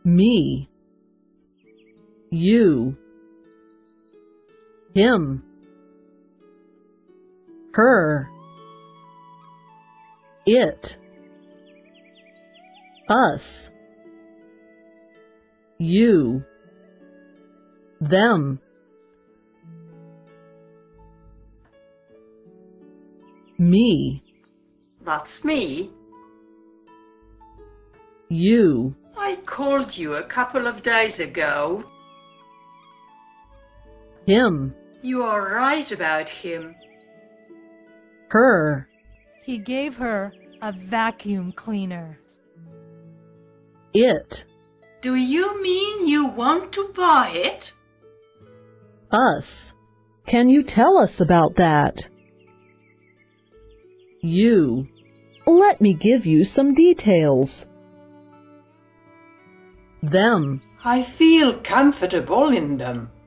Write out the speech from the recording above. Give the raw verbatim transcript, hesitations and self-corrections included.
Me, you, him, her, it, us, you, them, me, That's me. you, I called you a couple of days ago. him, You are right about him. her, He gave her a vacuum cleaner. it, Do you mean you want to buy it? us. Can you tell us about that? You. Let me give you some details. Them. I feel comfortable in them.